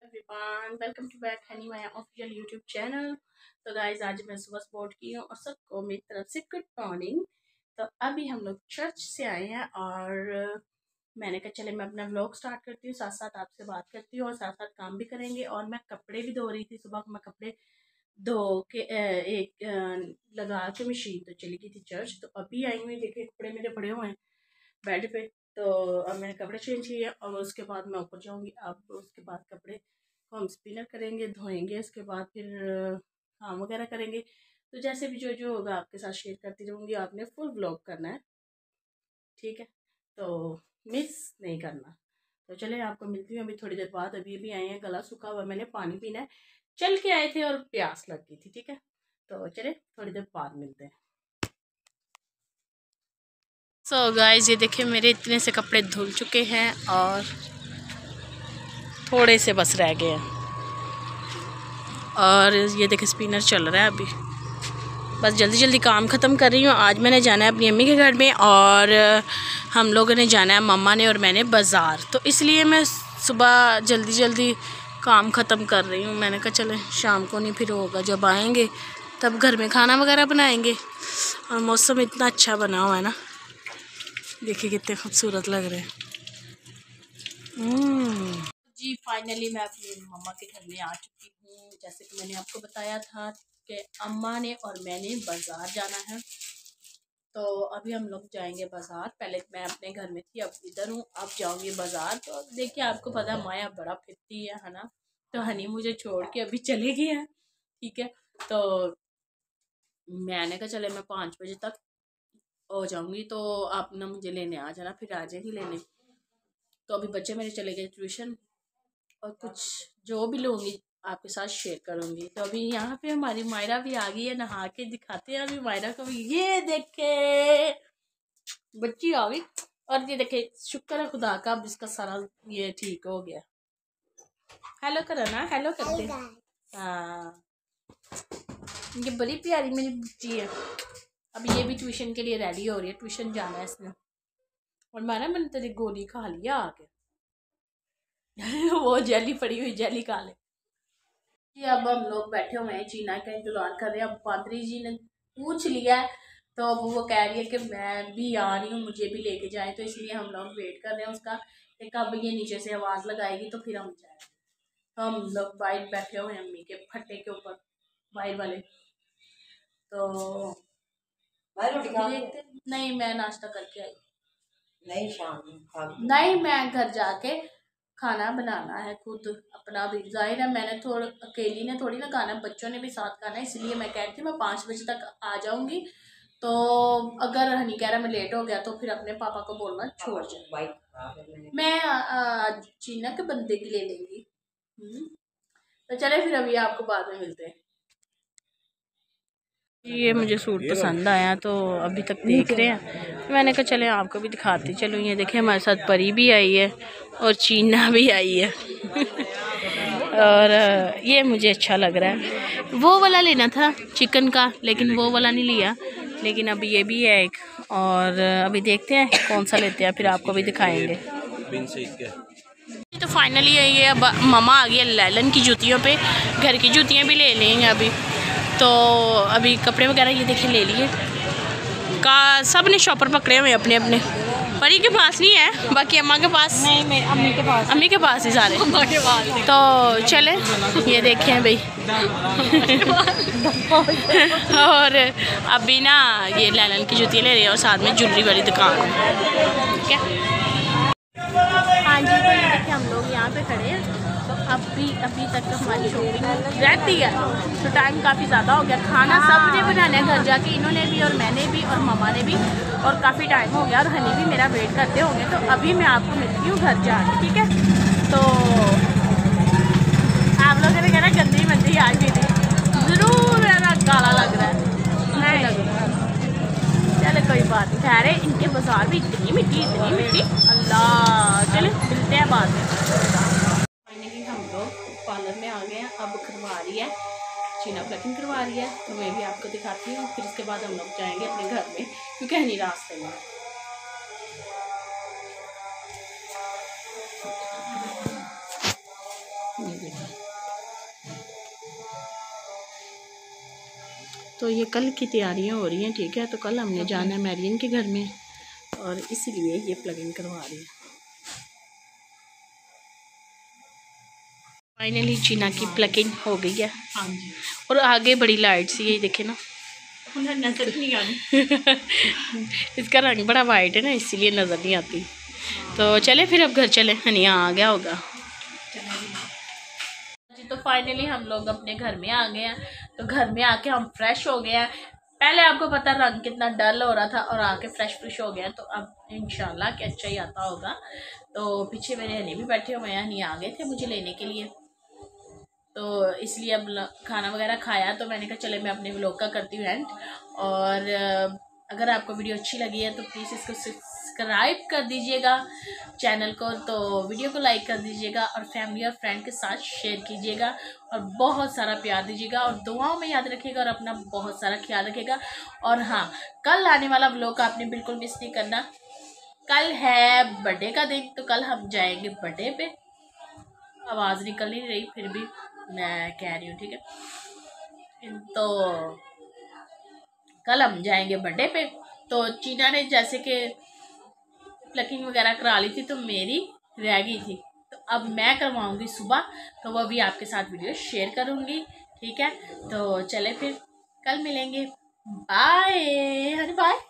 Everyone, welcome to back Honey Maya official YouTube channel. तो guys आज मैं सुबह स्पोर्ट की हूँ और सबको मेरी तरफ से गुड मॉर्निंग। तो अभी हम लोग चर्च से आए हैं और मैंने कहा चले मैं अपना व्लॉग स्टार्ट करती हूँ, साथ साथ आपसे बात करती हूँ और साथ साथ काम भी करेंगे। और मैं कपड़े भी धो रही थी, सुबह मैं कपड़े धो के लगा के मशीन तो चली गई थी चर्च। तो अभी आई हुई, देखिए कपड़े मेरे पड़े हुए हैं बेड पे। तो अब मैंने कपड़े चेंज किए और उसके बाद मैं ऊपर जाऊंगी। अब उसके बाद कपड़े को हम स्पिनर करेंगे, धोएंगे, उसके बाद फिर काम वगैरह करेंगे। तो जैसे भी जो जो होगा आपके साथ शेयर करती रहूँगी। आपने फुल व्लॉग करना है, ठीक है, तो मिस नहीं करना। तो चले आपको मिलती हूँ अभी थोड़ी देर बाद। अभी अभी आए हैं, गला सूखा हुआ, मैंने पानी पीना है, चल के आए थे और प्यास लग गई थी, ठीक है। तो चले थोड़ी देर बाद मिलते हैं। सो गाइस ये देखिए मेरे इतने से कपड़े धुल चुके हैं और थोड़े से बस रह गए हैं। और ये देखिए स्पिनर चल रहा है अभी। बस जल्दी जल्दी काम ख़त्म कर रही हूँ। आज मैंने जाना है अपनी अम्मी के घर में और हम लोगों ने जाना है, मम्मा ने और मैंने, बाज़ार। तो इसलिए मैं सुबह जल्दी जल्दी काम ख़त्म कर रही हूँ। मैंने कहा चले शाम को नहीं, फिर होगा जब आएंगे तब घर में खाना वगैरह बनाएंगे। और मौसम इतना अच्छा बना हुआ है ना, देखिए कितने खूबसूरत लग रहे हैं। जी फाइनली मैं अपनी मम्मा के घर में आ चुकी हूँ। जैसे कि मैंने आपको बताया था कि अम्मा ने और मैंने बाज़ार जाना है। तो अभी हम लोग जाएंगे बाज़ार। पहले मैं अपने घर में थी, अब इधर हूँ, अब जाऊँगी बाज़ार। तो देखिए आपको पता है माया बड़ा फिरती है ना। तो हनी मुझे छोड़ के अभी चले गए हैं, ठीक है। तो मैंने कहा चले मैं 5 बजे तक हो जाऊँगी, तो आप ना मुझे लेने आ जाना, फिर आ जाएगी लेने। तो अभी बच्चे मेरे चले गए ट्यूशन और कुछ जो भी लूँगी आपके साथ शेयर करूँगी। तो अभी यहाँ पे हमारी मायरा भी आ गई है, नहा के दिखाते हैं अभी मायरा को भी। ये देखे बच्ची आ गई और ये देखे, शुक्र है खुदा का, अब इसका सारा ये ठीक हो गया। हेलो करो ना, हेलो करते। हाँ ये बड़ी प्यारी मेरी बच्ची है। अब ये भी ट्यूशन के लिए रेडी हो रही है, ट्यूशन जाना है इसने। और मैंने तेरी गोली खा लिया आके वो जेली पड़ी हुई जेली खा ले। जी अब हम लोग बैठे हुए हैं, चीना का इंतजार कर रहे हैं। अब पादरी जी ने पूछ लिया है तो अब वो कह रही है कि मैं भी आ रही हूँ, मुझे भी लेके जाए। तो इसलिए हम लोग वेट कर रहे हैं उसका कि कब ये नीचे से आवाज़ लगाएगी तो फिर हम जाए। तो हम लोग बाइक बैठे हुए हैं अम्मी के फट्टे के ऊपर, बाइक वाले। तो देखते नहीं, मैं नाश्ता करके आई नहीं, शाम नहीं, मैं घर जाके खाना बनाना है खुद अपना भी। जाहिर है मैंने थोड़ा अकेली ने थोड़ी ना खाना, बच्चों ने भी साथ खाना है। इसलिए मैं कह रही थी मैं 5 बजे तक आ जाऊंगी। तो अगर हनी कह रहा मैं लेट हो गया तो फिर अपने पापा को बोलना छोड़ जाए, मैं चीना के बंदे की ले लेंगी। तो चले फिर अभी आपको बाद में मिलते हैं। ये मुझे सूट पसंद आया तो अभी तक देख रहे हैं। मैंने कहा चले आपको भी दिखाती चलो। ये देखें हमारे साथ परी भी आई है और चीना भी आई है और ये मुझे अच्छा लग रहा है। वो वाला लेना था चिकन का, लेकिन वो वाला नहीं लिया। लेकिन अभी ये भी है एक, और अभी देखते हैं कौन सा लेते हैं, फिर आपको भी दिखाएंगे। तो फाइनली ये अब मामा आ गया लैलन की जूतियों पे, घर की जूतियाँ भी ले लेंगे अभी। तो अभी कपड़े वगैरह ये देखिए ले लिए का, सब ने शॉपर पकड़े हुए अपने अपने। परी के पास नहीं है, बाकी अम्मा के पास नहीं, मैं अम्मी के पास ही सारे अम्मा के पास। तो चले ये देखें भाई और अभी ना ये लैलन की जूतियाँ ले रही है और साथ में ज्वेलरी वाली दुकान है, ठीक है। हाँ जी, तो ये देखिए हम लोग यहाँ पे खड़े हैं। तो अभी तक हमारी शॉपिंग रहती है, तो टाइम काफ़ी ज़्यादा हो गया। खाना सबने बनाना है घर जाके, इन्होंने भी और मैंने भी और मम्मा ने भी, और काफ़ी टाइम हो गया और हनी भी मेरा वेट करते होंगे। तो अभी मैं आपको मिलती हूँ घर जाके, ठीक है। तो आप लोगों ने कहना गंदी मंदी आज भी थी, ज़रूर मेरा काला लग रहा है, नहीं लग रहा है। चले कोई बात नहीं, ठहरे, इनके बाजार भी इतनी मिट्टी अल्लाह। चले मिलते हैं बाद में। फाइनली हम लोग पार्लर में आ गए हैं। अब करवा रही है चीना, प्लकिंग करवा रही है, तो मैं भी आपको दिखाती हूँ। फिर उसके बाद हम लोग जाएंगे अपने घर में, क्योंकि हनी रास्ते में। ये तो ये कल की तैयारियां हो रही हैं, ठीक है। तो कल हमने जाना है मैरियन के घर में और इसीलिए ये प्लगिंग करवा रही है। फाइनली चीना की प्लगिंग हो गई है। हाँ जी। और आगे बड़ी लाइट सी है, देखे ना, नजर नहीं आ रही। इसका रंग बड़ा वाइट है ना, इसीलिए नज़र नहीं आती। तो चले फिर अब घर चले, हनिया आ गया होगा जी। तो फाइनली हम लोग अपने घर में आ गए हैं। तो घर में आके हम फ्रेश हो गए हैं। पहले आपको पता रंग कितना डल हो रहा था और आके फ्रेश हो गए हैं। तो अब इंशाल्लाह कि अच्छा ही आता होगा। तो पीछे मेरे हनी भी बैठे हुए हैं, हनी आ गए थे मुझे लेने के लिए। तो इसलिए अब खाना वगैरह खाया तो मैंने कहा चले मैं अपने व्लॉग का करती हूँ एंड। और अगर आपको वीडियो अच्छी लगी है तो प्लीज़ इसको सब्सक्राइब कर दीजिएगा चैनल को, तो वीडियो को लाइक कर दीजिएगा और फैमिली और फ्रेंड के साथ शेयर कीजिएगा और बहुत सारा प्यार दीजिएगा और दुआओं में याद रखिएगा और अपना बहुत सारा ख्याल रखिएगा। और हाँ, कल आने वाला व्लॉग आपने बिल्कुल मिस नहीं करना। कल है बर्थडे का दिन, तो कल हम जाएंगे बर्थडे पे। आवाज़ निकल नहीं रही फिर भी मैं कह रही हूँ, ठीक है। तो कल हम जाएंगे बर्थडे पे। तो चीना ने जैसे कि प्लकिंग वगैरह करा ली थी तो मेरी रह गई थी, तो अब मैं करवाऊंगी सुबह, तो वो भी आपके साथ वीडियो शेयर करूंगी, ठीक है। तो चले फिर कल मिलेंगे। Bye Honey, bye.